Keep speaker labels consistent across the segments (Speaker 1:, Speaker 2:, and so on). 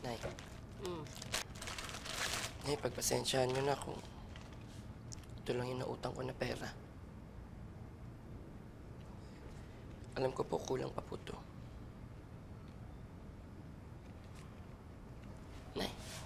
Speaker 1: Nay. Nay, pagpasensyahan nyo na kung ito lang yung nautang ko na pera. Alam ko po, kulang pa po ito. Nay.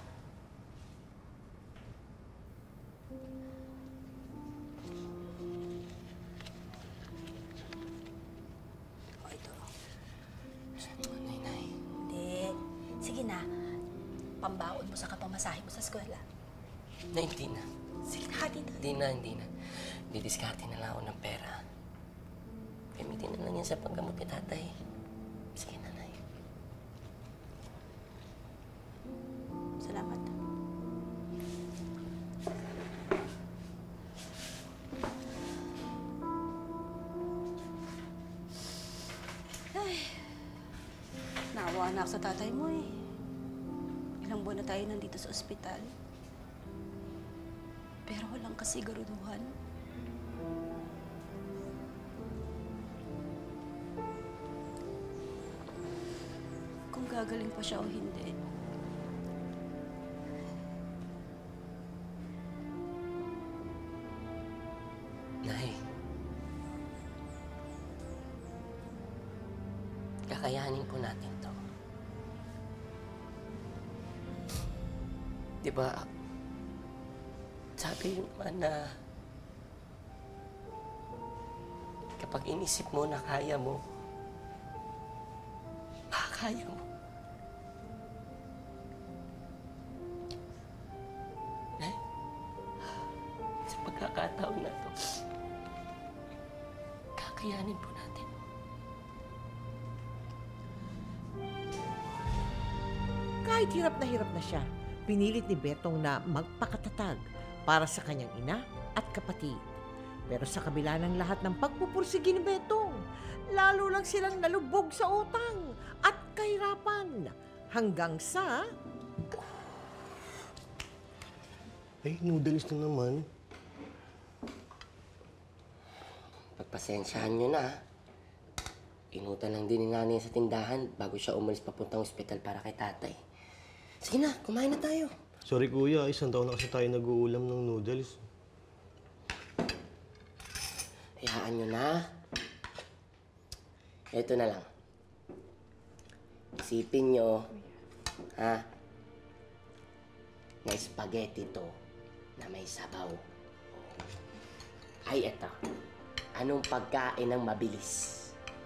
Speaker 1: Nay.
Speaker 2: Hindi. Sige na. Pambaon mo sa kapamasahe mo sa eskwela.
Speaker 1: Nay, hindi na.
Speaker 2: Sige na, dito.
Speaker 1: Hindi na. Didiskarte na lang ako ng pera. Gamitin na lang yan sa paggamot ni tatay. Sige na, Nay.
Speaker 2: Salamat. Ay, naawa na ako sa tatay mo eh. Ilang buwan na tayo nandito sa ospital. Pero walang kasiguruduhan. Kung gagaling pa siya o hindi.
Speaker 1: Nay. Kakayanin po natin to. Diba, sabi yun naman na kapag inisip mo na kaya mo, kaya mo. Nay, sa pagkakataon na to, kakayanin po natin.
Speaker 3: Kahit hirap na siya, pinilit ni Betong na magpakatatag para sa kanyang ina at kapatid. Pero sa kabila ng lahat ng pagpupursigi ni Betong, lalo lang silang nalubog sa utang at kahirapan hanggang sa...
Speaker 4: Ay, noodles na naman.
Speaker 1: Pagpasensyahan nyo na. Inutan lang din ni nanay sa tindahan bago siya umalis papuntang ospital para kay tatay. Sige na, kumain na tayo.
Speaker 4: Sorry kuya, isang taon na kasi tayo nag-uulam ng noodles.
Speaker 1: Hayaan nyo na. Ito na lang. Isipin nyo, ha? Na spaghetti to na may sabaw. Ay, eto. Anong pagkain ng mabilis?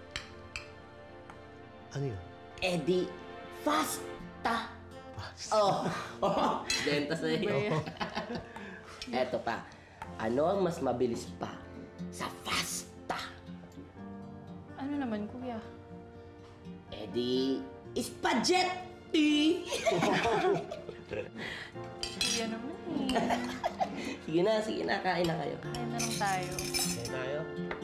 Speaker 4: Ano yun?
Speaker 1: Edi, pasta! Oh! Benta sa iyo. Eto pa. Ano ang mas mabilis pa sa pasta?
Speaker 5: Ano naman, kuya?
Speaker 1: Edi, spaghetti!
Speaker 5: Kuya naman eh.
Speaker 1: Sige na. Kain na kayo.
Speaker 5: Kain na lang tayo.
Speaker 4: Kaya tayo.